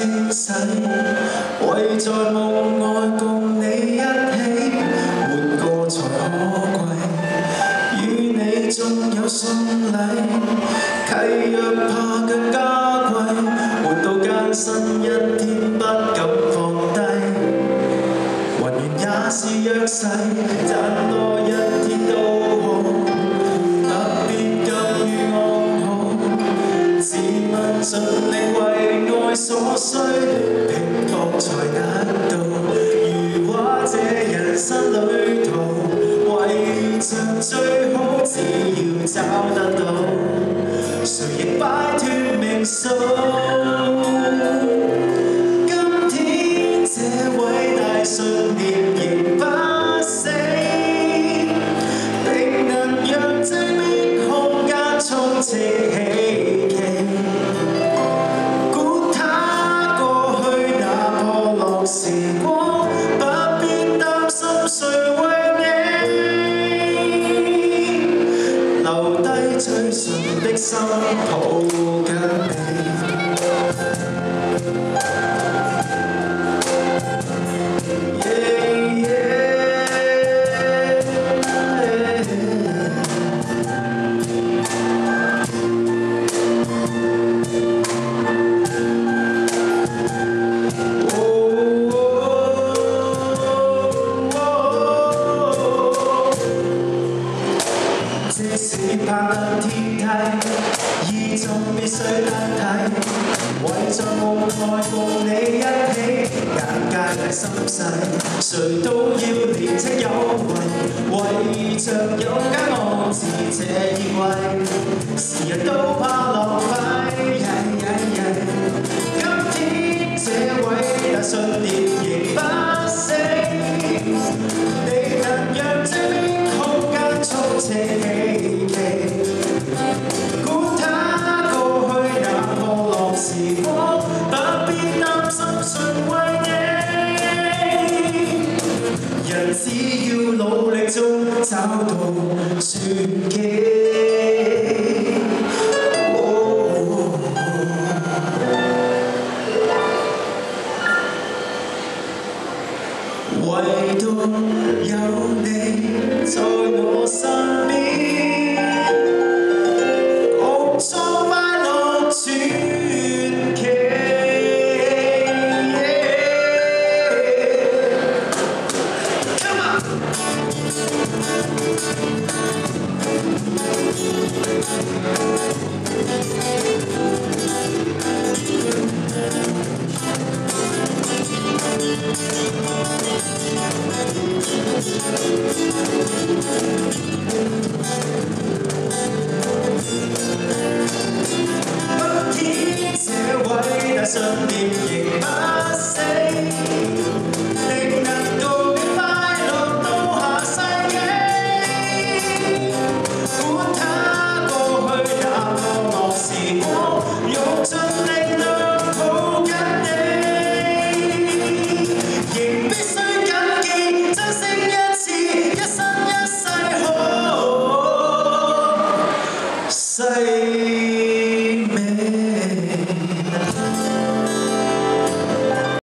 清洗，為在夢外共你一起，活過才可貴。與你縱有信禮，契約怕更加貴，活到艱辛一天不敢放低。雲緣也是約誓，賺多一天都好，不必急於安好。自問盡力為愛所需，拼搏才得到。如畫這人生旅途，為着最好，只要找得到，誰亦擺脫命數。今天這偉大信念仍不死，定能讓這邊空間充斥希冀。管它過去那破落時光，不必擔心誰為你留低最純的心抱緊你。即使攀登天梯，依終必須得體。為在夢內共你一起，眼界大心細，誰都要年青有為。為着有間安置這熱位，時日都怕浪費。今天這偉大信念仍不死，你能讓這邊空間充斥希冀。管它過去那破落時光，不必擔心誰為你。人只要努力中找到轉機。唯獨有你在我身邊，共創快樂傳奇。Come on！ 信念仍不死，定能共你快樂到下世紀。管它過去那破落時光，用盡力量抱緊你。仍必須緊記，珍惜一次，一生一世好。